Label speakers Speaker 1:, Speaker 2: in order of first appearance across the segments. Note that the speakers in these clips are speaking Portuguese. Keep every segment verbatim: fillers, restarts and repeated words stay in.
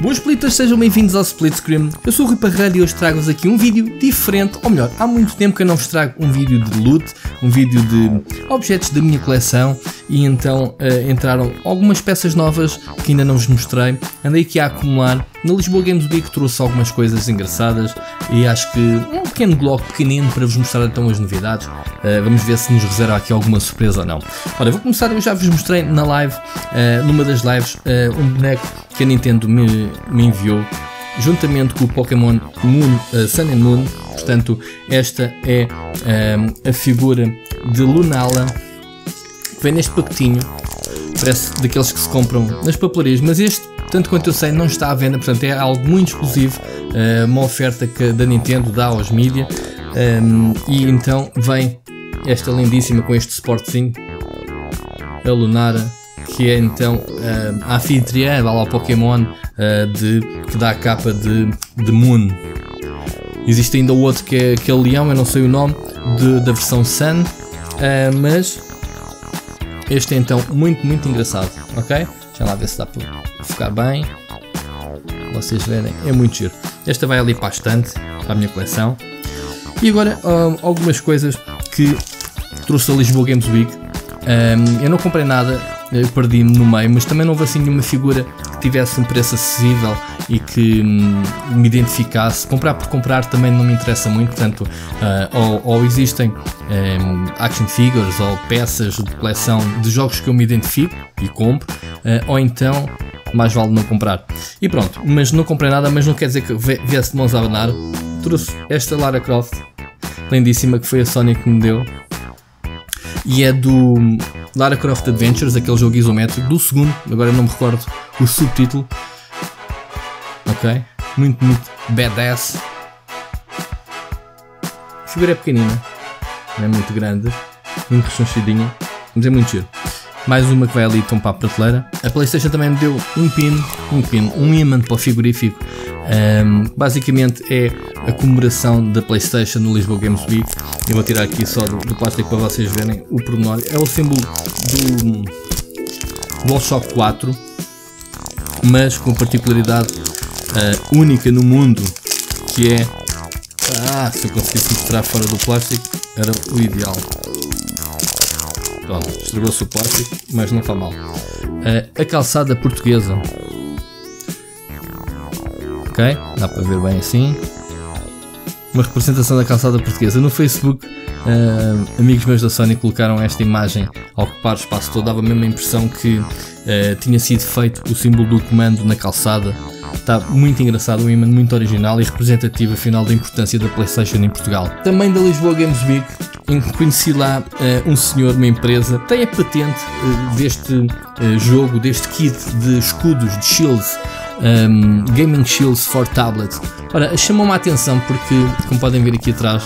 Speaker 1: Boas splitters, sejam bem-vindos ao Split Screen. Eu sou o Rui Parreira e hoje trago-vos aqui um vídeo diferente, ou melhor, há muito tempo que eu não vos trago um vídeo de loot, um vídeo de objetos da minha coleção, e então uh, entraram algumas peças novas que ainda não vos mostrei. Andei aqui a acumular. Na Lisboa Games Week trouxe algumas coisas engraçadas e acho que um pequeno blog pequenino para vos mostrar então as novidades. Uh, vamos ver se nos reserva aqui alguma surpresa ou não. Ora, eu vou começar, eu já vos mostrei na live, uh, numa das lives, uh, um boneco que a Nintendo me, me enviou, juntamente com o Pokémon Moon, uh, Sun and Moon. Portanto, esta é um, a figura de Lunala, que vem neste pacotinho, parece daqueles que se compram nas papelarias, mas este, tanto quanto eu sei, não está à venda, portanto é algo muito exclusivo, uh, uma oferta que da Nintendo dá aos mídia, um, e então vem esta lindíssima com este suportezinho, a Lunara, que é então uh, a anfitriã, vai lá o Pokémon uh, de, que dá a capa de, de Moon. Existe ainda o outro que é aquele leão, eu não sei o nome, de, da versão Sun, uh, mas este é então muito, muito engraçado, ok? Deixa lá ver se dá para focar bem, vocês verem, é muito giro. Esta vai ali para a estante, para a minha coleção. E agora uh, algumas coisas que trouxe a Lisboa Games Week. Um, eu não comprei nada, eu perdi-me no meio, mas também não houve assim nenhuma figura que tivesse um preço acessível e que hum, me identificasse. Comprar por comprar também não me interessa muito, portanto, uh, ou, ou existem um, action figures ou peças de coleção de jogos que eu me identifico e compro, uh, ou então mais vale não comprar. E pronto, mas não comprei nada, mas não quer dizer que viesse de mãos a abanar. Trouxe esta Lara Croft, lindíssima, que foi a Sony que me deu. E é do Lara Croft Adventures, aquele jogo isométrico, do segundo, agora não me recordo o subtítulo. Ok, muito, muito badass. A figura é pequenina, não é muito grande, muito rechonchidinha, mas é muito giro. Mais uma que vai ali então para a prateleira. A PlayStation também me deu um pin, um pin, um imã para o frigorífico. Um, basicamente é a comemoração da PlayStation no Lisboa Games Week. Eu vou tirar aqui só do, do plástico para vocês verem o pormenor. É o símbolo do DualShock quatro, mas com particularidade uh, única no mundo, que é... Ah, se eu conseguisse mostrar fora do plástico era o ideal. Pronto, estragou-se o plástico, mas não está mal. Uh, a calçada portuguesa. Ok, dá para ver bem assim. Uma representação da calçada portuguesa. No Facebook, uh, amigos meus da Sony colocaram esta imagem a ocupar o espaço todo. Dava a mesma impressão que uh, tinha sido feito o símbolo do comando na calçada. Está muito engraçado, um imã muito original e representativo, afinal, da importância da PlayStation em Portugal. Também da Lisboa Games Week, em que conheci lá uh, um senhor, uma empresa, tem a patente uh, deste uh, jogo, deste kit de escudos, de shields, um, Gaming Shields for Tablet. Ora, chamou-me a atenção porque, como podem ver aqui atrás,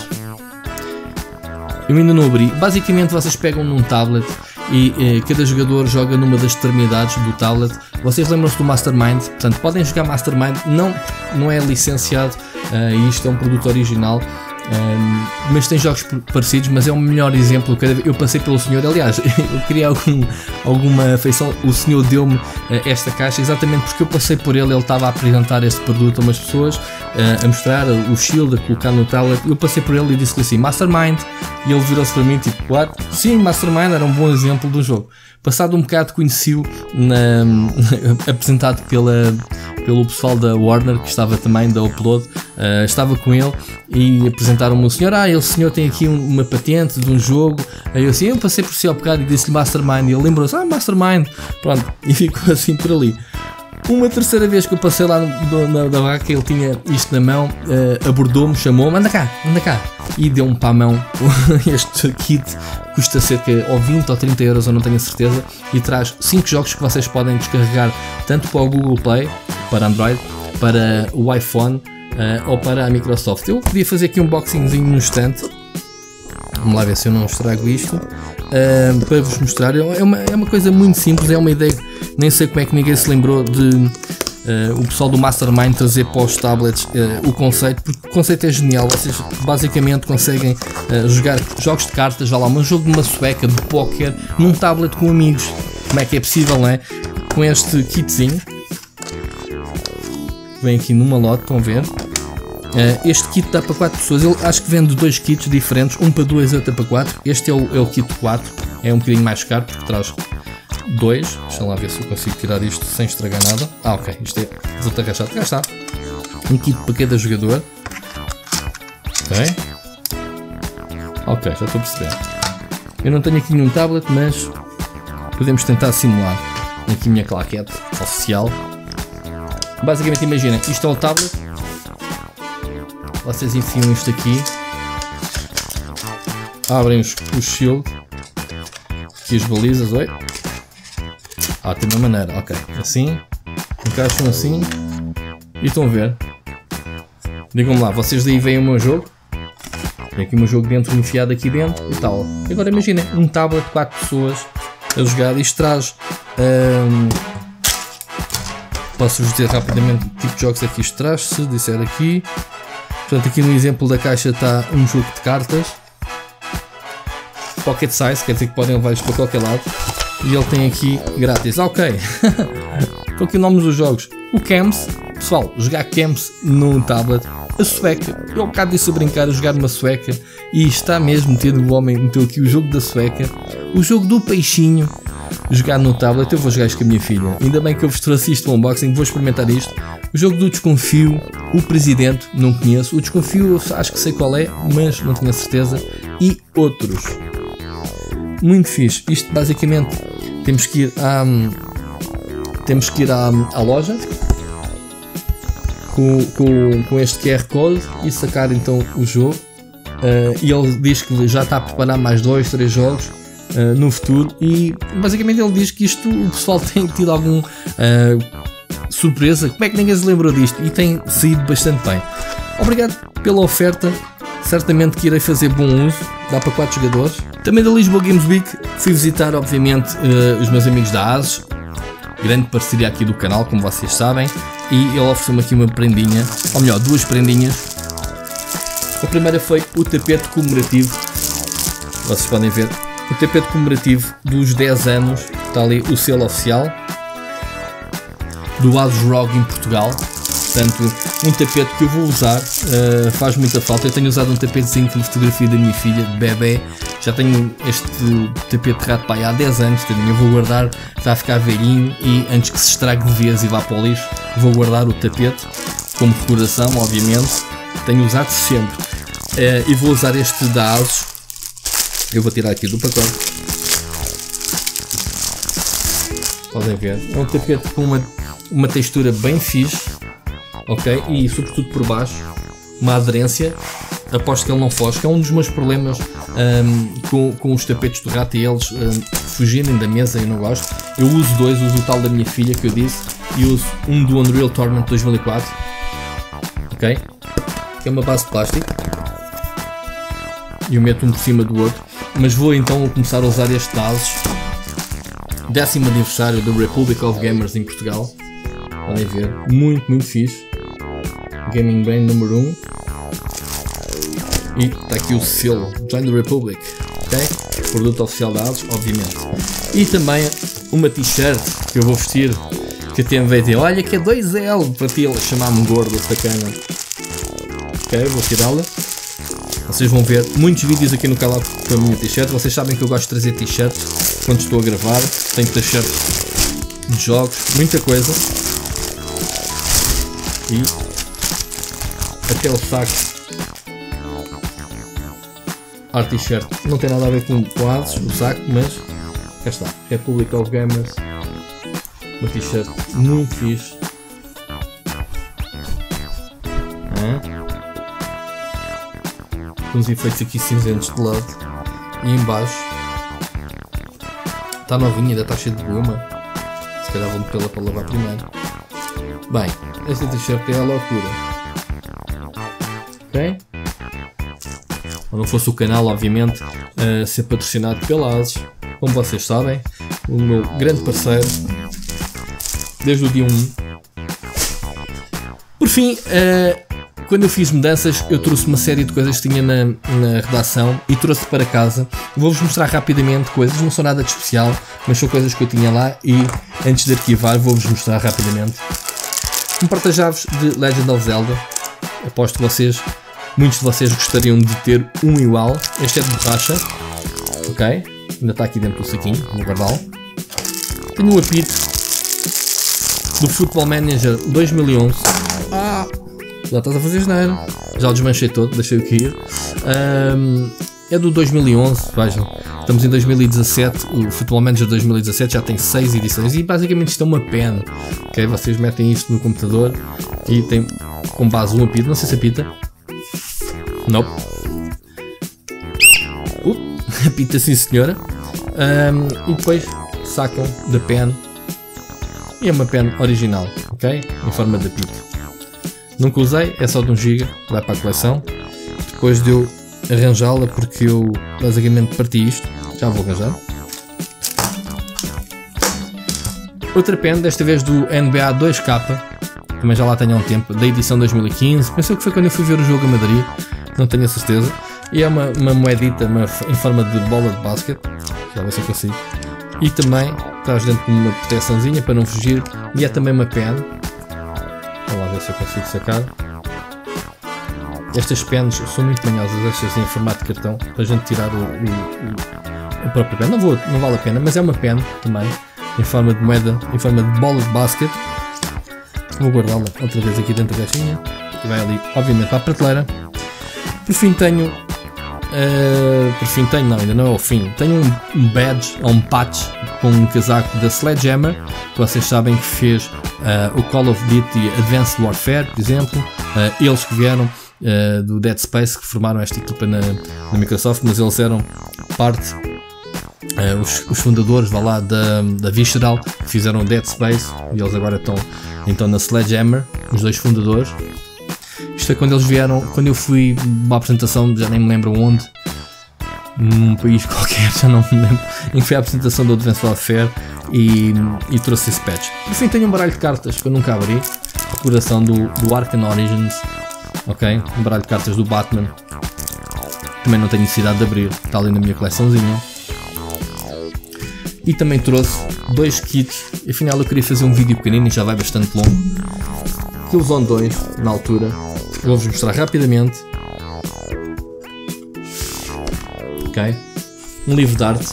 Speaker 1: eu ainda não abri. Basicamente vocês pegam num tablet e eh, cada jogador joga numa das extremidades do tablet. Vocês lembram-se do Mastermind? Portanto, podem jogar Mastermind, não, não é licenciado, uh, e isto é um produto original, um, mas tem jogos parecidos, mas é o melhor exemplo. Eu passei pelo senhor, aliás, eu queria algum, alguma afeição, o senhor deu-me uh, esta caixa exatamente porque eu passei por ele, ele estava a apresentar este produto a umas pessoas, uh, a mostrar o shield, a colocar no tablet. Eu passei por ele e disse-lhe assim, Mastermind, e ele virou-se para mim tipo, what? Sim, Mastermind era um bom exemplo do jogo. Passado um bocado conheci-o apresentado pela, pelo pessoal da Warner, que estava também da Upload, uh, estava com ele e apresentaram-me o senhor, ah, ele senhor tem aqui um, uma patente de um jogo. Aí eu assim, eu passei por si ao bocado e disse-lhe Mastermind, e ele lembrou-se, ah, Mastermind, pronto, e ficou assim por ali. Uma terceira vez que eu passei lá no, na, na vaca, ele tinha isto na mão, uh, abordou-me, chamou-me, anda cá, anda cá, e deu-me para a mão este kit, custa cerca ou vinte ou trinta euros, eu não tenho a certeza, e traz cinco jogos que vocês podem descarregar tanto para o Google Play, para Android, para o iPhone uh, ou para a Microsoft. Eu podia fazer aqui um unboxingzinho no instante, vamos lá ver se eu não estrago isto, uh, para vos mostrar. É uma, é uma coisa muito simples, é uma ideia, nem sei como é que ninguém se lembrou de uh, o pessoal do Mastermind trazer para os tablets uh, o conceito, porque o conceito é genial. Vocês basicamente conseguem uh, jogar jogos de cartas, já lá, um jogo de uma sueca, de póquer, num tablet com amigos. Como é que é possível, não é? Com este kitzinho. vem aqui numa lote, estão a ver? Uh, este kit dá para quatro pessoas, ele acho que vende dois kits diferentes, um para duas e outro para quatro. Este é o, é o kit quatro, é um bocadinho mais caro porque traz dois. Deixa lá ver se eu consigo tirar isto sem estragar nada. Ah, ok, isto é desatarrachado. Cá está, um kit para cada jogador. Ok, ok, já estou a perceber. Eu não tenho aqui nenhum tablet, mas podemos tentar simular. Aqui a minha claquete oficial. Basicamente imaginem, isto é o tablet. Vocês enfiam isto aqui, abrem os, os shield, aqui as balizas, oi? Ah, tem uma maneira, ok, assim, encaixam assim, e estão a ver. Digam-me lá, vocês daí veem o meu jogo, tem aqui o meu jogo dentro, enfiado aqui dentro e tal. Agora imaginem, um tablet de quatro pessoas a jogar, isto traz, hum, posso-vos dizer rapidamente que tipo de jogos é que isto traz, se disser aqui. Portanto, aqui no exemplo da caixa está um jogo de cartas, pocket size, quer dizer que podem levar isto para qualquer lado, e ele tem aqui grátis. Ah, ok, qual que é o nome dos jogos? O Camps, pessoal, jogar Camps num tablet, a sueca, eu há bocado disse a brincar a jogar uma sueca, e está mesmo metido, o homem meteu aqui o jogo da sueca, o jogo do peixinho, jogar no tablet. Eu vou jogar isto com a minha filha, ainda bem que eu vos trouxe isto no unboxing, vou experimentar isto. O jogo do Desconfio, o Presidente, não conheço. O Desconfio eu acho que sei qual é, mas não tenho a certeza. E outros. Muito fixe. Isto basicamente temos que ir à, temos que ir à, à loja com, com, com este Q R Code e sacar então o jogo. Uh, e ele diz que já está a preparar mais dois, três jogos uh, no futuro. E basicamente ele diz que isto o pessoal tem tido algum... Uh, surpresa, como é que ninguém se lembrou disto? E tem saído bastante bem. Obrigado pela oferta, certamente que irei fazer bom uso, dá para quatro jogadores. Também da Lisboa Games Week fui visitar obviamente uh, os meus amigos da ASUS, grande parceria aqui do canal, como vocês sabem, e ele ofereceu-me aqui uma prendinha, ou melhor, duas prendinhas. A primeira foi o tapete comemorativo, vocês podem ver, o tapete comemorativo dos dez anos, está ali o selo oficial do ASUS R O G em Portugal. Portanto, um tapete que eu vou usar, uh, faz muita falta. Eu tenho usado um tapetezinho com fotografia da minha filha, de bebê. Já tenho este tapete de rato pai há dez anos, eu vou guardar, está a ficar velhinho e antes que se estrague de vez e vá para o lixo, vou guardar o tapete como recordação, obviamente. Tenho usado sempre. Uh, e vou usar este da ASUS. Eu vou tirar aqui do pacote. Podem ver. É um tapete com uma, uma textura bem fixe. Ok? E sobretudo por baixo, uma aderência. Aposto que ele não foge, que é um dos meus problemas um, com, com os tapetes do rato e eles um, fugirem da mesa. Eu não gosto. Eu uso dois, uso o tal da minha filha que eu disse e uso um do Unreal Tournament dois mil e quatro. Ok? Que é uma base de plástico. E eu meto um por cima do outro. Mas vou então começar a usar este da ASUS. Décimo aniversário do Republic of Gamers em Portugal. Podem ver. Muito, muito fixe. Gaming Brain número um. E está aqui o selo Join the Republic, ok? Produto oficial da ASUS, obviamente. E também uma t-shirt que eu vou vestir, que a T M V tem, olha que é dois L, para ti chamar-me gordo, sacana. Ok, vou tirá-la. Vocês vão ver muitos vídeos aqui no canal com a minha t-shirt. Vocês sabem que eu gosto de trazer t-shirts quando estou a gravar. Tenho t-shirts de jogos, muita coisa. E até o saco. Art t-shirt não tem nada a ver com, com ASUS, o saco, mas cá está, Republic of Gamers, uma t-shirt muito fixe. Ah. Com os efeitos aqui cinzentos de lado e em baixo está novinha, ainda está cheia de goma, se calhar vou metê-la para lavar primeiro. Bem, esta t-shirt é a loucura, ok? Se não fosse o canal, obviamente, a ser patrocinado pela ASUS, como vocês sabem, o meu grande parceiro, desde o dia um. Por fim, uh, quando eu fiz mudanças, eu trouxe uma série de coisas que tinha na, na redação e trouxe para casa. Vou-vos mostrar rapidamente coisas, não são nada de especial, mas são coisas que eu tinha lá e antes de arquivar vou-vos mostrar rapidamente. Um porta-chaves de Legend of Zelda. Aposto que vocês, muitos de vocês gostariam de ter um igual. Este é de borracha. Ok, ainda está aqui dentro do saquinho, vou guardá-lo. Tenho um apito do Football Manager dois mil e onze. Ah, já estás a fazer geneira. Já o desmanchei todo, deixei-o cair. Um, é do dois mil e onze, vejam. Estamos em dois mil e dezassete, o Football Manager dois mil e dezassete já tem seis edições e basicamente isto é uma pen. Okay? Vocês metem isto no computador e tem com base um apito, não sei se apita. Nope. Uh, apita sim senhora. Um, e depois sacam da pen. E é uma pen original, ok? Em forma de apito. Nunca usei, é só de um giga, vai para a coleção. Depois de eu arranjá-la, porque eu basicamente parti isto. Já vou arranjar. Outra pen, desta vez do N B A dois K, também já lá tenho há um tempo, da edição dois mil e quinze. Pensei que foi quando eu fui ver o jogo a Madrid, não tenho a certeza. E é uma, uma moedita uma, em forma de bola de basquete, já ver se eu consigo. E também traz dentro de uma proteçãozinha para não fugir. E é também uma pen. Vamos lá ver se eu consigo sacar. Estas pens são muito manhosas, estas em formato de cartão, para a gente tirar o, o, o a própria pen. Não, vou, não vale a pena, mas é uma pen também, em forma de moeda, em forma de bola de basquete. Vou guardá-la outra vez aqui dentro da caixinha. E vai ali, obviamente, para a prateleira. Por fim tenho... Uh, por fim tenho, não, ainda não é o fim. Tenho um badge, ou um patch, com um casaco da Sledgehammer, que vocês sabem que fez uh, o Call of Duty Advanced Warfare, por exemplo. Uh, eles que vieram uh, do Dead Space, que formaram esta equipa na, na Microsoft, mas eles eram parte... Uh, os, os fundadores vá lá, da, da Visceral, que fizeram o Dead Space, e eles agora estão então na Sledgehammer, os dois fundadores. Isto é quando eles vieram, quando eu fui a uma apresentação, já nem me lembro onde, num país qualquer, já não me lembro, em que foi a apresentação do Advanced Warfare e, e trouxe esse patch. Por fim tenho um baralho de cartas que eu nunca abri, recordação do, do Arkham Origins, ok? Um baralho de cartas do Batman, também não tenho necessidade de abrir, está ali na minha coleçãozinha. E também trouxe dois kits, afinal eu queria fazer um vídeo pequenino e já vai bastante longo. Killzone dois, na altura, vou-vos mostrar rapidamente. Ok, um livro de arte,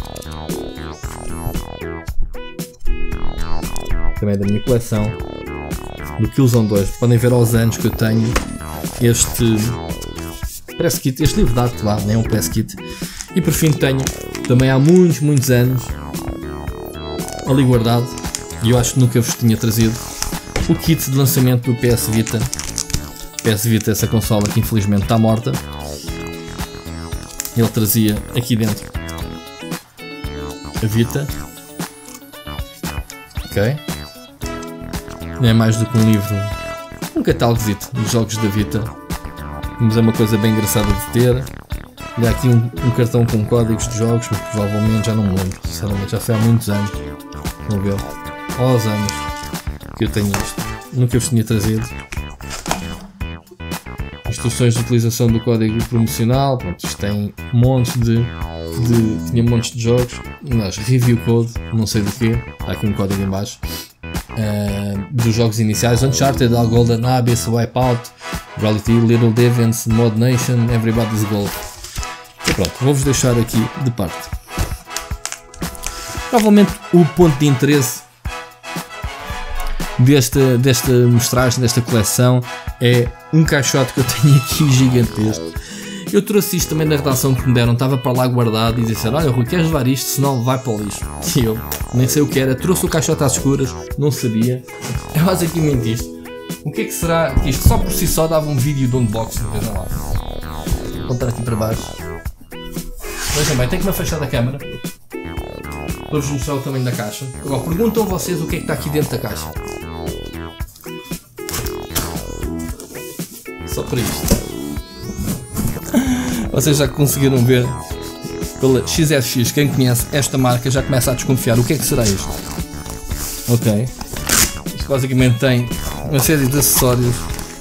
Speaker 1: também da minha coleção, do Killzone dois. Podem ver aos anos que eu tenho este press kit, este livro de arte lá, nem é um press kit. E por fim tenho, também há muitos, muitos anos, ali guardado, e eu acho que nunca vos tinha trazido, o kit de lançamento do P S Vita. P S Vita, essa consola que infelizmente está morta. Ele trazia aqui dentro a Vita. Ok. Não é mais do que um livro, um catálogozito dos jogos da Vita. Mas é uma coisa bem engraçada de ter. E há aqui um, um cartão com códigos de jogos, mas provavelmente já não me lembro, sinceramente, já foi há muitos anos. Vão ver, aos anos que eu tenho isto, nunca vos tinha trazido. Instruções de utilização do código promocional, pronto, isto tem montes de, de tinha montes de jogos, mas review code, não sei do que, há aqui um código em baixo, uh, dos jogos iniciais, Uncharted, All Golden Abyss, Wipeout, Reality, Little Devils, Mod Nation, Everybody's Golf. E pronto, vou-vos deixar aqui de parte. Provavelmente o ponto de interesse desta, desta mostragem, desta coleção, é um caixote que eu tenho aqui gigantesco. Eu trouxe isto também da redação que me deram, estava para lá guardado e disseram: olha Rui, queres levar isto, senão vai para o lixo. E eu nem sei o que era, trouxe o caixote às escuras, não sabia. É basicamente isto. O que é que será que isto? Só por si só dava um vídeo de unboxing, vejam lá. Vou contar aqui para baixo. Vejam bem, tenho que me afastar da câmera para vos mostrar o tamanho da caixa. Agora perguntam vocês o que é que está aqui dentro da caixa. Só para isto. Vocês já conseguiram ver pela X F X, quem conhece esta marca já começa a desconfiar. O que é que será isto? Ok. Isto basicamente tem uma série de acessórios.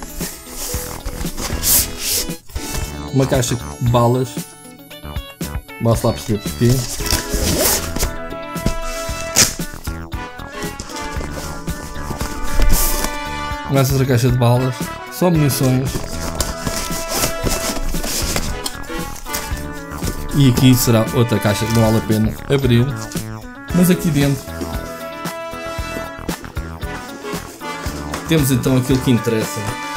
Speaker 1: Uma caixa de balas. Vamos lá perceber porquê. Mais outra caixa de balas, só munições. E aqui será outra caixa que não vale a pena abrir. Mas aqui dentro temos então aquilo que interessa,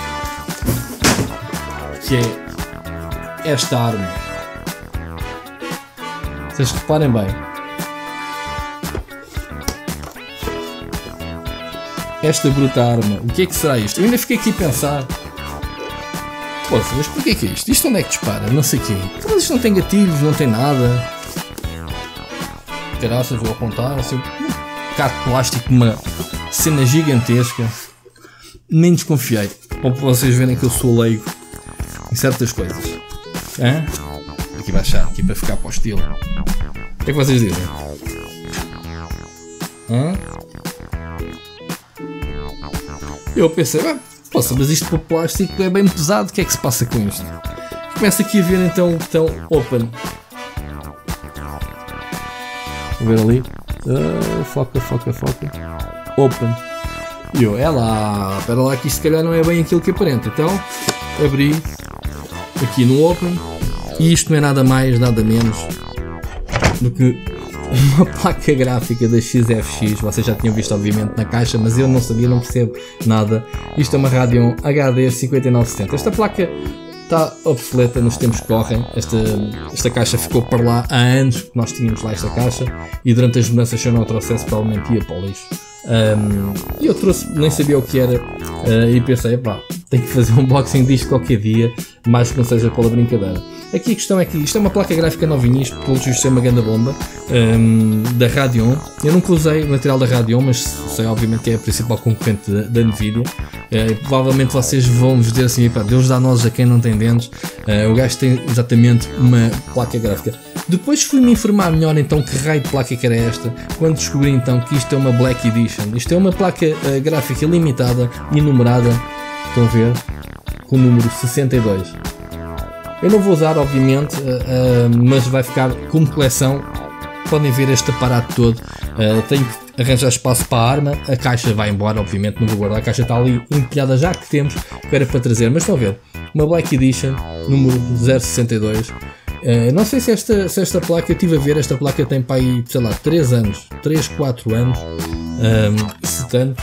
Speaker 1: que é esta arma. Vocês reparem bem, esta bruta arma, o que é que será isto? Eu ainda fiquei aqui a pensar, poxa, mas porquê que é isto? Isto onde é que dispara? Não sei o quê. Mas isto não tem gatilhos, não tem nada. Caraças, vou apontar assim, um bocado de plástico, uma cena gigantesca. Nem desconfiei, para vocês verem que eu sou leigo em certas coisas. Hã? Aqui baixar, aqui para ficar para o estilo. O que é que vocês dizem? Hã? Eu pensei, ah, poxa, mas isto para o plástico é bem pesado, o que é que se passa com isto? Começo aqui a ver então o botão Open. Vou ver ali. Uh, foca, foca, foca. Open. E eu, é lá, espera lá que isto se calhar não é bem aquilo que aparenta. Então, abri aqui no Open e isto não é nada mais, nada menos do que uma placa gráfica da X F X. Vocês já tinham visto obviamente na caixa, mas eu não sabia, não percebo nada. Isto é uma Radeon H D cinquenta e nove setenta. Esta placa está obsoleta nos tempos que correm. Esta, esta caixa ficou para lá há anos que nós tínhamos lá esta caixa e durante as mudanças, se eu não a trouxesse, provavelmente ia para o lixo. Um, e eu trouxe, nem sabia o que era, uh, e pensei, pá, tenho que fazer um unboxing disto qualquer dia, mais que não seja pela brincadeira. Aqui a questão é que isto é uma placa gráfica novinha, isto pelo justo é uma grande bomba, um, da Radeon. Eu nunca usei o material da Radeon, mas sei obviamente que é a principal concorrente da, da Nvidia. Uh, provavelmente vocês vão vos dizer assim, pá, Deus dá nozes a quem não tem dentes. Uh, o gajo tem exatamente uma placa gráfica. Depois fui-me informar melhor então que raio de placa que era esta, quando descobri então que isto é uma Black Edition. Isto é uma placa uh, gráfica limitada e numerada, estão a ver, com o número sessenta e dois. Eu não vou usar obviamente, uh, uh, mas vai ficar como coleção. Podem ver este aparato todo. Uh, tenho que arranjar espaço para a arma, a caixa vai embora, obviamente não vou guardar, a caixa está ali empilhada já que temos, que era para trazer, mas estão a ver, uma Black Edition, número zero sessenta e dois. Uh, não sei se esta, se esta placa, eu estive a ver, esta placa tem para aí, sei lá, três anos, três, quatro anos, um, se tanto,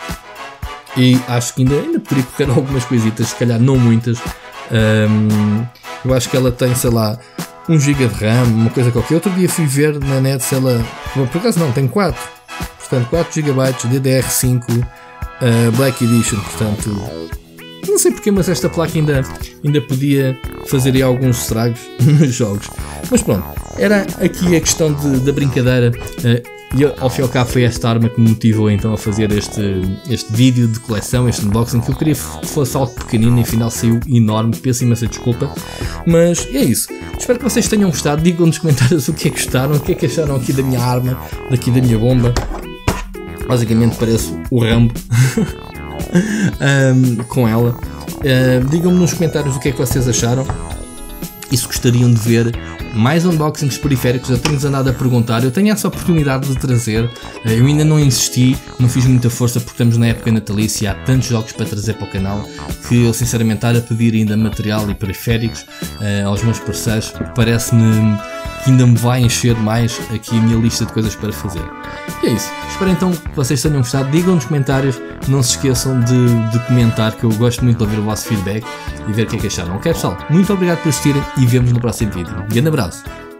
Speaker 1: e acho que ainda, ainda poderia correr algumas coisitas, se calhar não muitas. Um, eu acho que ela tem, sei lá, um giga de RAM, uma coisa qualquer. Outro dia fui ver na net se ela, por acaso não, tem quatro, portanto quatro gigabytes, D D R cinco, uh, Black Edition, portanto não sei porque, mas esta placa ainda, ainda podia fazer aí alguns estragos nos jogos. Mas pronto, era aqui a questão de, da brincadeira, uh, e ao fim e ao cabo foi esta arma que me motivou então a fazer este, este vídeo de coleção, este unboxing, que eu queria que fosse algo pequenino e afinal saiu enorme, peço imensa desculpa. Mas é isso, espero que vocês tenham gostado, digam nos comentários o que é que gostaram, o que é que acharam aqui da minha arma, daqui da minha bomba. Basicamente parece o Rambo. um, com ela. Uh, digam-me nos comentários o que é que vocês acharam e se gostariam de ver mais unboxings periféricos. Eu tenho-vos andado a perguntar, eu tenho essa oportunidade de trazer, uh, eu ainda não insisti, não fiz muita força porque estamos na época natalícia e há tantos jogos para trazer para o canal que eu sinceramente estar a pedir ainda material e periféricos uh, aos meus parceiros, parece-me que ainda me vai encher mais aqui a minha lista de coisas para fazer. E é isso, espero então que vocês tenham gostado, digam nos comentários, não se esqueçam de, de comentar, que eu gosto muito de ouvir o vosso feedback e ver o que é que acharam. Ok pessoal, muito obrigado por assistirem e vemos no próximo vídeo. Um grande abraço!